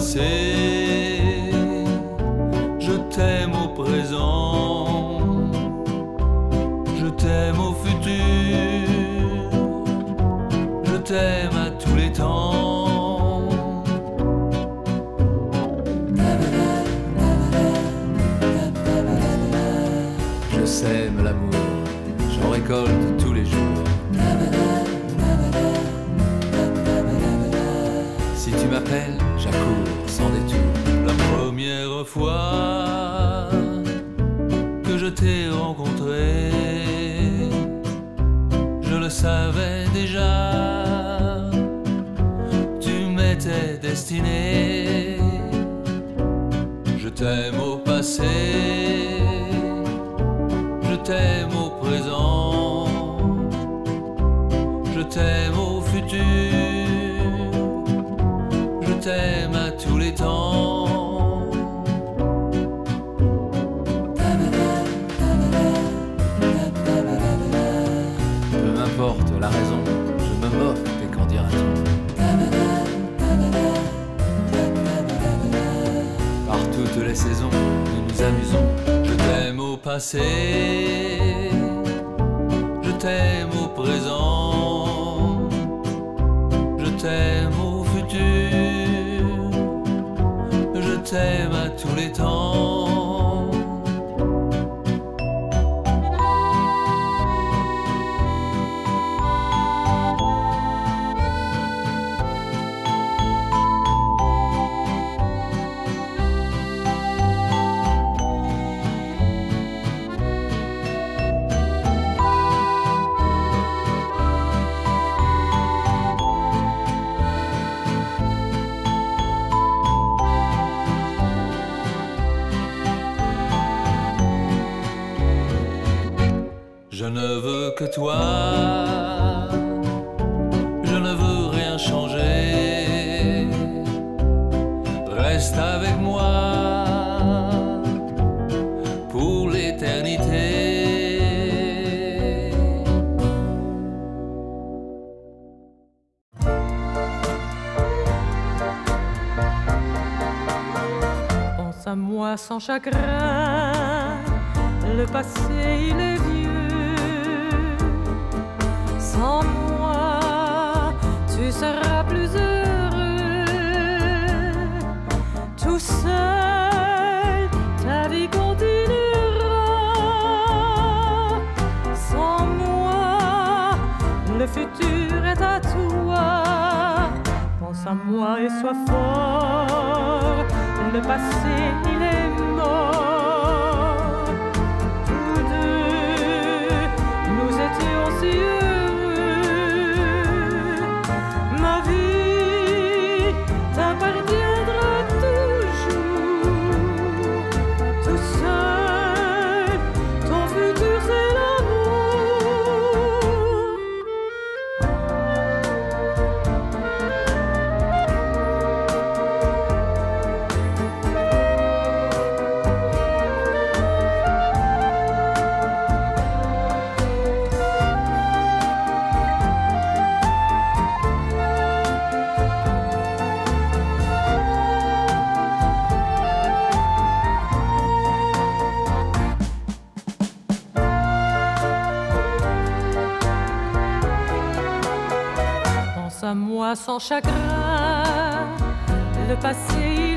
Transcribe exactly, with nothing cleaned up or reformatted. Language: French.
passé, je t'aime au présent, je t'aime au futur, je t'aime à tous les temps. Je sème l'amour, j'en récolte tous les jours. Si tu m'appelles, j'accours sans détour. La première fois que je t'ai rencontré, je le savais déjà, tu m'étais destiné. Je t'aime au passé, je t'aime au présent, je t'aime au futur, je t'aime à tous les temps. Peu m'importe la raison, je me moque des qu'en dira-t-on. Par toutes les saisons, nous nous amusons. Je t'aime au passé, je t'aime au présent, je t'aime au futur, je t'aime à tous les temps. Je ne veux que toi, je ne veux rien changer. Reste avec moi pour l'éternité. Pense à moi sans chagrin, le passé il est vieux. Sans moi, tu seras plus heureux. Tout seul, ta vie continuera. Sans moi, le futur est à toi. Pense à moi et sois fort. Le passé, il est mort. Tous deux, nous étions si heureux. À moi sans chagrin, le passé